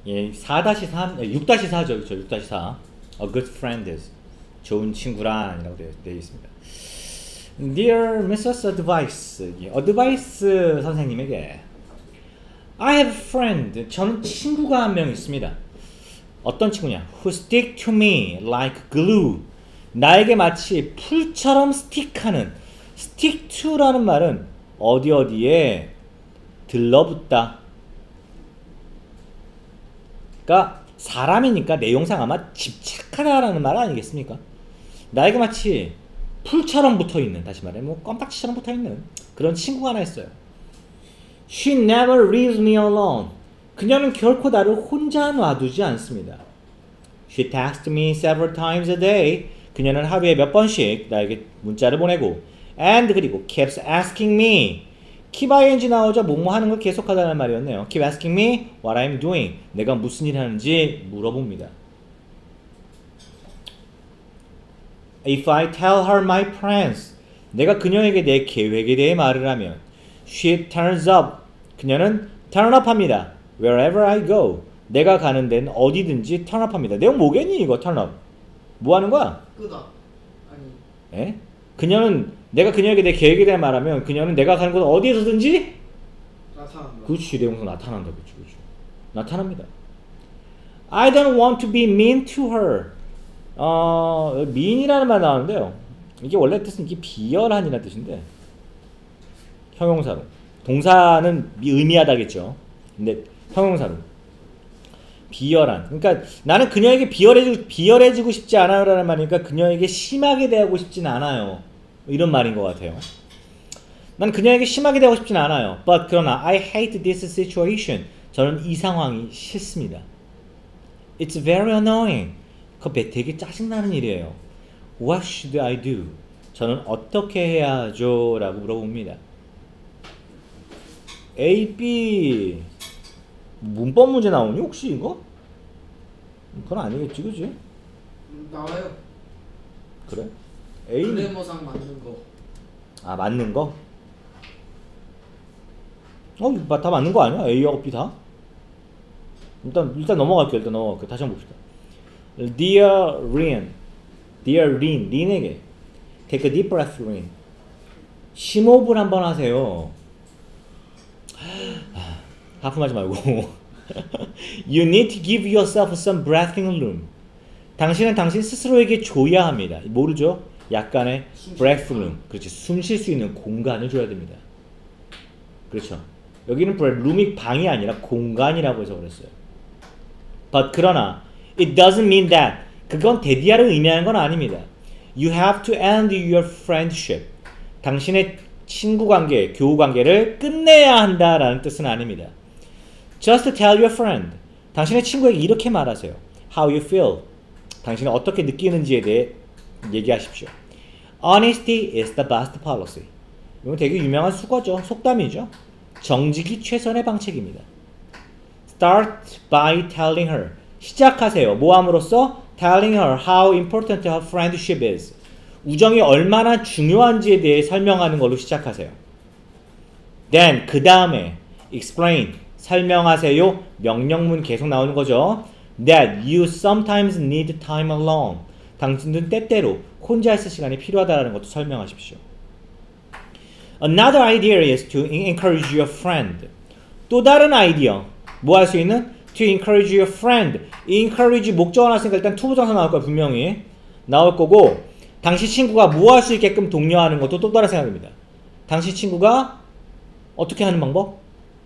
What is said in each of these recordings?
예, 4-3, 6-4죠. 그렇죠. 6-4. A good friend is. 좋은 친구란이라고 되어 있습니다. Dear Mrs. Advice. 예, Advice 선생님에게 I have a friend. 저는 친구가 한 명 있습니다. 어떤 친구냐? Who stick to me like glue. 나에게 마치 풀처럼 스틱하는. stick to라는 말은 어디에 들러붙다. 그러니까 사람이니까 내용상 아마 집착하다라는 말 아니겠습니까? 나에게 마치 풀처럼 붙어있는, 다시 말해 뭐 껌딱지처럼 붙어있는 그런 친구가 하나 있어요. She never leaves me alone. 그녀는 결코 나를 혼자 놔두지 않습니다. She texts me several times a day. 그녀는 하루에 몇 번씩 나에게 문자를 보내고 and 그리고 keeps asking me. keep ing 나오자 뭐뭐 하는 걸 계속하다는 말이었네요. keep asking me what I'm doing. 내가 무슨 일 하는지 물어봅니다. If I tell her my plans. 내가 그녀에게 내 계획에 대해 말을 하면 she turns up. 그녀는 turn up 합니다. Wherever I go. 내가 가는 데는 어디든지 turn up 합니다. 내용 뭐겠니 이거 turn up. 뭐 하는 거야? 끄다. 아니. 에? 내가 그녀에게 내 계획에 대해 말하면 그녀는 내가 가는 곳 어디에서든지 나타난다. 그렇지. 내용상 나타난다. 그렇지. 나타납니다. I don't want to be mean to her. mean이라는 말 나오는데요. 이게 원래 뜻은 이게 비열한이라는 뜻인데 형용사로. 동사는 의미하다겠죠. 근데 형용사로. 비열한. 그러니까 나는 그녀에게 비열해지고 싶지 않아요 라는 말이니까 그녀에게 심하게 대하고 싶진 않아요. 이런 말인 것 같아요. 난 그녀에게 심하게 대하고 싶진 않아요. But 그러나 I hate this situation. 저는 이 상황이 싫습니다. It's very annoying. 그거 되게 짜증나는 일이에요. What should I do? 저는 어떻게 해야 하죠? 라고 물어봅니다. A, B 문법 문제 나오니 혹시 이거? 그건 아니겠지, 그지? 나와요. 그래? A 그래머상 맞는 거. 아 맞는 거? 다 맞는 거 아니야? A하고 B 다? 일단 넘어갈게요. 다시 한번 봅시다. Dear Rin, 린에게 take a deep breath, Rin. 심호흡을 한번 하세요. 하품하지 말고. You need to give yourself some breathing room. 당신은 당신 스스로에게 줘야 합니다. 모르죠? 약간의 breath room. 그렇지. 숨 쉴 수 있는 공간을 줘야 됩니다. 그렇죠. 여기는 room이 방이 아니라 공간이라고 해서 그랬어요. But 그러나 it doesn't mean that. 그건 대디아를 의미하는 건 아닙니다. You have to end your friendship. 당신의 친구 관계, 교우 관계를 끝내야 한다라는 뜻은 아닙니다. Just tell your friend. 당신의 친구에게 이렇게 말하세요. How you feel. 당신이 어떻게 느끼는지에 대해 얘기하십시오. Honesty is the best policy. 이건 되게 유명한 수거죠. 속담이죠. 정직이 최선의 방책입니다. Start by telling her. 시작하세요. 뭐 함으로써? Telling her how important her friendship is. 우정이 얼마나 중요한지에 대해 설명하는 걸로 시작하세요. Then 그 다음에 explain. 설명하세요. 명령문 계속 나오는 거죠. That you sometimes need time alone. 당신은 때때로 혼자 있을 시간이 필요하다는 것도 설명하십시오. Another idea is to encourage your friend. 또 다른 아이디어. 뭐 할 수 있는? To encourage your friend. encourage 목적어 나왔으니까 일단 to 부정사 나올 거야. 분명히 나올 거고 당시 친구가 뭐 할 수 있게끔 독려하는 것도 또 다른 생각입니다. 당시 친구가 어떻게 하는 방법?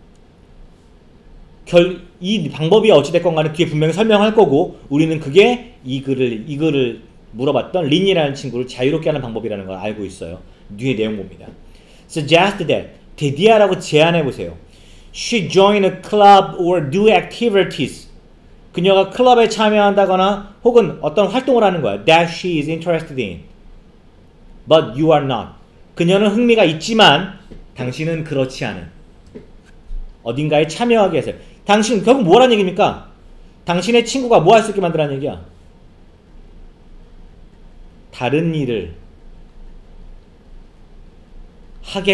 이 방법이 어찌됐건 간에 뒤에 분명히 설명할 거고 우리는 그게 이 글을 물어봤던 린이라는 친구를 자유롭게 하는 방법이라는 걸 알고 있어요. 뒤에 내용 봅니다. Suggest that. 대디아라고 제안해보세요. She join a club or do activities. 그녀가 클럽에 참여한다거나 혹은 어떤 활동을 하는 거야. That she is interested in. But you are not. 그녀는 흥미가 있지만 당신은 그렇지 않은. 어딘가에 참여하게 해서요. 당신 결국 뭐라는 얘기입니까? 당신의 친구가 뭐 할 수 있게 만들라는 얘기야? 다른 일을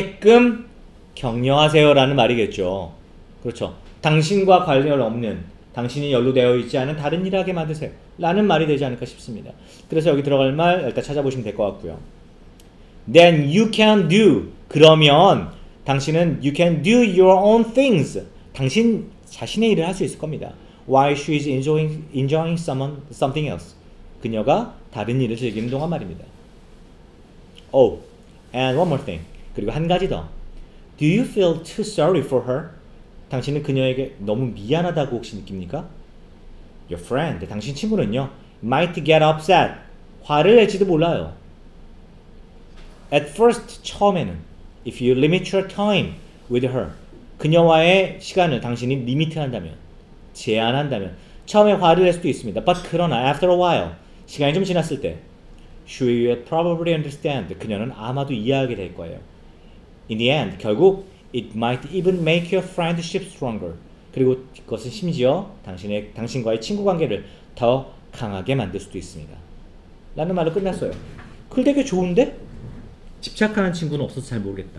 하게끔 격려하세요 라는 말이겠죠. 그렇죠. 당신과 관련 없는 당신이 연루되어 있지 않은 다른 일을 하게 만드세요. 라는 말이 되지 않을까 싶습니다. 그래서 여기 들어갈 말 일단 찾아보시면 될 것 같고요. Then you can do. 그러면 당신은 you can do your own things. 당신 자신의 일을 할 수 있을 겁니다. While she is enjoying something else. 그녀가 다른 일을 즐기는 동안 말입니다. Oh, and one more thing. 그리고 한 가지 더. Do you feel too sorry for her? 당신은 그녀에게 너무 미안하다고 혹시 느낍니까? Your friend, 당신 친구는요, might get upset. 화를 낼지도 몰라요. At first, 처음에는, if you limit your time with her, 그녀와의 시간을 당신이 리미트한다면, 제한한다면, 처음에 화를 낼 수도 있습니다. But 그러나, after a while, 시간이 좀 지났을 때, she will probably understand. 그녀는 아마도 이해하게 될 거예요. In the end, 결국, it might even make your friendship stronger. 그리고 그것은 심지어 당신과의 친구 관계를 더 강하게 만들 수도 있습니다. 라는 말로 끝났어요. 글 되게 좋은데? 집착하는 친구는 없어서 잘 모르겠다.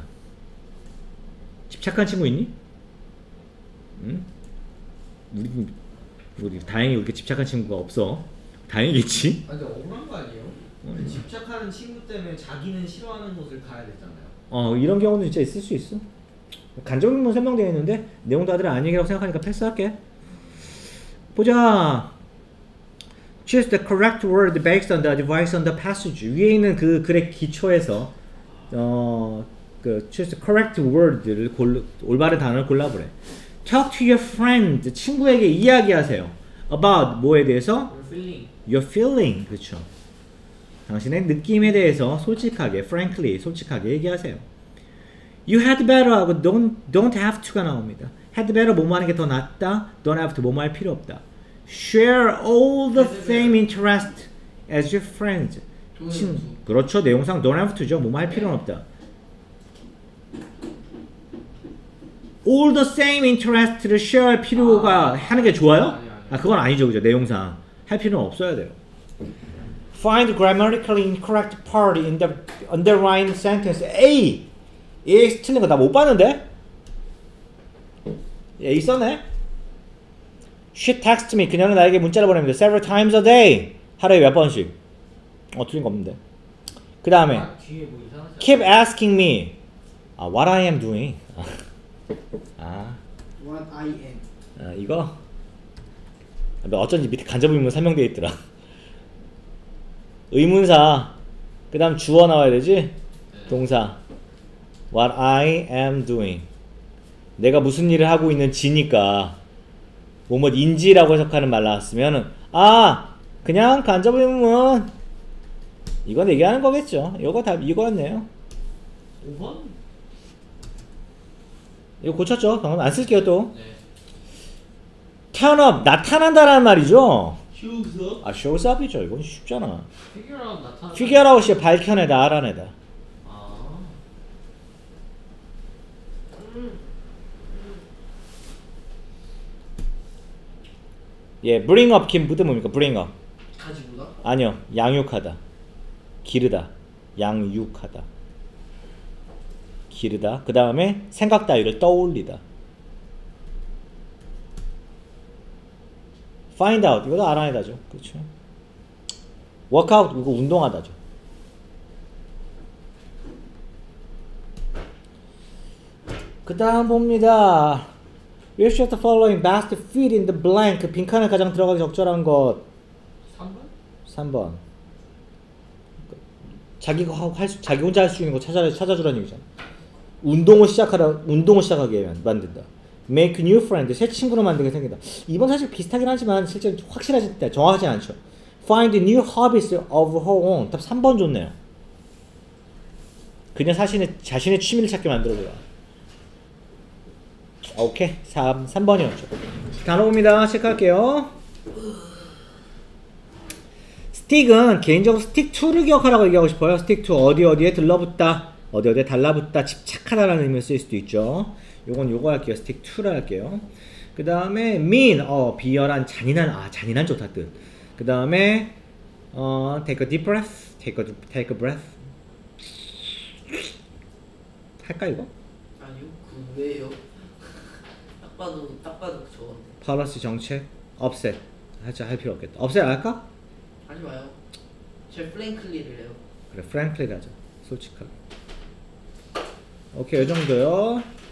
집착하는 친구 있니? 응? 우리 다행히 이렇게 집착한 친구가 없어. 다행이겠지? 근데 억울한 거 아니에요? 집착하는 친구 때문에 자기는 싫어하는 곳을 가야 되잖아요. 이런 경우도 진짜 있을 수 있어. 간접의문 설명되어 있는데 내용 다들 아니라고 생각하니까 패스할게. 보자. Choose the correct word based on the advice on the passage. 위에 있는 그 글의 기초에서 choose the correct word를 올바른 단어를 골라보래. Talk to your friend. 친구에게 이야기하세요. About 뭐에 대해서? Your feeling. Your feeling. 그렇죠. 당신의 느낌에 대해서 솔직하게, frankly, 솔직하게 얘기하세요. You had better 하고 don't have to가 나옵니다. had better 뭐뭐 하는 게 더 낫다. don't have to 뭐뭐 할 필요 없다. Share all the same interest as your friends. 그렇죠. 내용상 don't have to죠. 뭐뭐 할 필요는 없다. All the same interest를 share 할 필요가 하는 게 좋아요? 그건 아니죠. 그죠? 내용상 할 필요는 없어야 돼요. Find grammatically incorrect part in the underlying sentence. A! AX 틀린 거 나 못 봤는데? A 있었네? She texts me. 그녀는 나에게 문자를 보냅니다. Several times a day. 하루에 몇 번씩. 틀린 거 없는데. 그 다음에 뒤에 뭐 이상하지? Keep asking me. What I am doing. What I am. 이거? 어쩐지 밑에 간접의문 설명되어 있더라. 의문사. 그 다음 주어 나와야 되지? 동사. What I am doing. 내가 무슨 일을 하고 있는지니까 뭐뭐인지라고 해석하는 말 나왔으면은 그냥 간접의문 이건 얘기하는 거겠죠. 이거 다 이거였네요. 5번? 이거 고쳤죠? 방금 안 쓸게요 또. 네. turn up 나타난다라는 말이죠. shows up? shows up이죠. 이건 쉽잖아. figure out 나타나. figure out이 밝혀내다, 알아내다. 예, bring up 김부터 뭡니까? bring up. 가지고다. 아니요, 양육하다. 기르다. 양육하다. 기르다. 그 다음에 생각 따위를 떠올리다. find out 이것도 알아내다죠. 그렇죠. workout 이거 운동하다죠. 그 다음 봅니다. Which of the following best fit in the blank? 빈칸에 가장 들어가기 적절한 것. 3번? 3번. 자기 혼자 할 수 있는 거 찾아주라는 얘기잖아. 운동을 시작하게 만든다. Make new friend. 새 친구를 만들게 생긴다. 이번 사실 비슷하긴 하지만 실제 확실하지 정확하진 않죠. Find new hobbies of her own. 답 3번 좋네요. 그냥 자신의 취미를 찾게 만들어줘요. 오케이. 3번이었죠. 단어 봅니다. 체크할게요. 스틱은 개인적으로 스틱 2를 기억하라고 얘기하고 싶어요. 스틱 2 어디에 들러붙다, 어디에 달라붙다, 집착하다라는 의미를 쓸 수도 있죠. 요거 할게요. 스틱 2를 할게요. 그 다음에 mean 비열한, 잔인한 좋다 뜻. 그 다음에 take a deep breath, take a breath. 할까 이거? 아니요. 그 왜요? 딱 봐도 좋은데. policy 정책. 업셋 할 필요 없겠다. 업셋 안 할까? 하지 마요. 제 프랭클리를 해요. 그래 프랭클리 가자. 솔직하게. 오케이 이 정도요.